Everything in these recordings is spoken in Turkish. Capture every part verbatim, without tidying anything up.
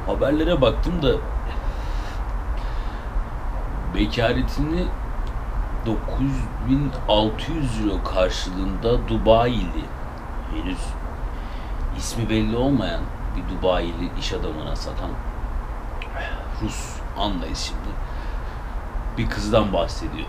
Haberlere baktım da bekaretini dokuz bin altı yüz euro karşılığında Dubai'li, henüz ismi belli olmayan bir Dubai'li iş adamına satan Rus Anna isimli bir kızdan bahsediyor.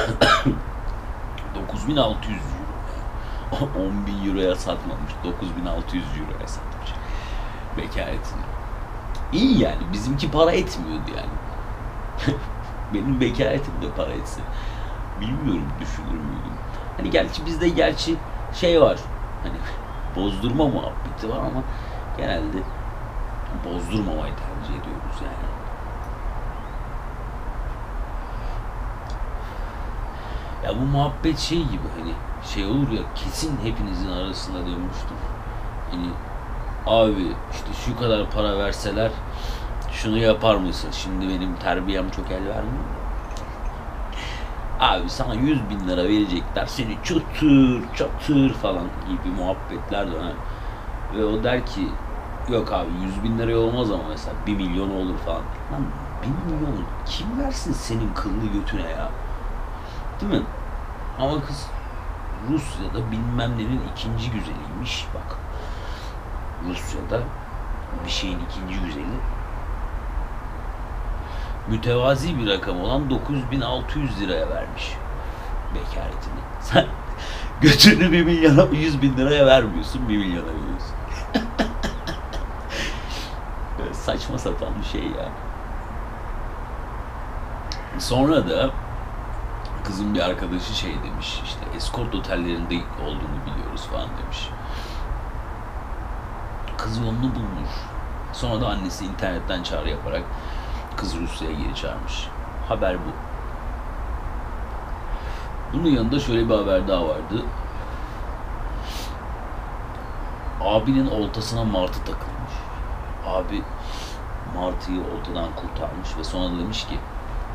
dokuz bin altı yüz euro. on bin euroya satmamış. dokuz bin altı yüz euroya satmış bekaretini. İyi yani. Bizimki para etmiyordu yani. Benim bekaretim de para etse. Bilmiyorum, düşünür müydüm? Hani gerçi bizde gerçi şey var. Hani bozdurma muhabbeti var ama genelde bozdurmamayı tercih ediyoruz yani. Ya bu muhabbet şey gibi, hani şey olur ya, kesin hepinizin arasında dönmüştür. Hani abi işte şu kadar para verseler şunu yapar mısın? Şimdi benim terbiyem çok el vermiyor. Abi sana yüz bin lira verecekler, seni çatır çatır falan gibi muhabbetler döner. Ve o der ki yok abi yüz bin liraya olmaz ama mesela bir milyon olur falan. Lan bir milyon kim versin senin kıllı götüne ya? Değil mi? Ama kız Rusya'da bilmem nenin ikinci güzeliymiş bak. Rusya'da bir şeyin ikinci güzeli mütevazi bir rakam olan dokuz bin altı yüz liraya vermiş bekaretini. Sen götünü bir milyona, yüz bin liraya vermiyorsun, bir milyona veriyorsun. Böyle saçma sapan bir şey ya. Sonra da kızın bir arkadaşı şey demiş, işte eskort otellerinde olduğunu biliyoruz falan demiş. Kız yolunu bulmuş. Sonra da annesi internetten çağrı yaparak kızı Rusya'ya geri çağırmış. Haber bu. Bunun yanında şöyle bir haber daha vardı. Abinin oltasına martı takılmış. Abi martıyı oltadan kurtarmış ve sonra da demiş ki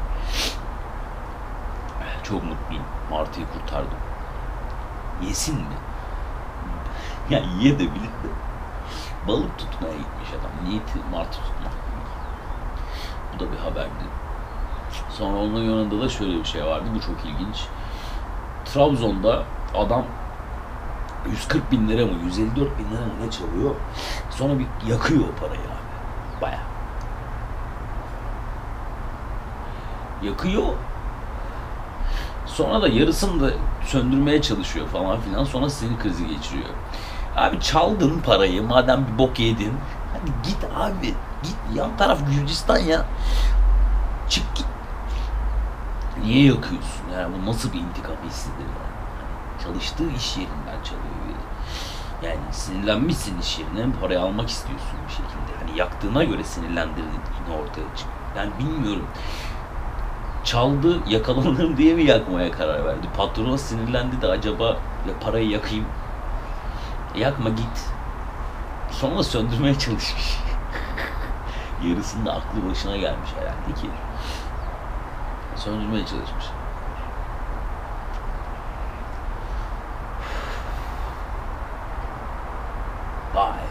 çok mutluyum, martıyı kurtardım. Yesin mi? Ya ye de bilir de. Balık tutmaya gitmiş adam. Niyeti martı tutmak. Bu da bir haberdi. Sonra onun yanında da şöyle bir şey vardı. Bu çok ilginç. Trabzon'da adam yüz kırk bin lira mı, yüz elli dört bin lira mı ne çalıyor? Sonra bir yakıyor o parayı abi. Baya. Yakıyor. Sonra da yarısını da söndürmeye çalışıyor falan filan. Sonra sinir krizi geçiriyor. Abi çaldın parayı, madem bir bok yedin. Hadi git abi. Git, yan taraf Gürcistan ya. Çık git. Niye yakıyorsun? Yani bu nasıl bir intikam hissidir yani? Yani çalıştığı iş yerinden çalıyor. Yani sinirlenmişsin iş yerine, parayı almak istiyorsun bir şekilde. Hani yaktığına göre sinirlendirdin, yine ortaya çık. Yani bilmiyorum. Çaldı, yakalanırım diye mi yakmaya karar verdi? Patrona sinirlendi de acaba ya parayı yakayım. Yakma git. Sonra söndürmeye çalışmış. Yarısında aklı başına gelmiş herhalde ki. Söndürmeye çalışmış. Bye.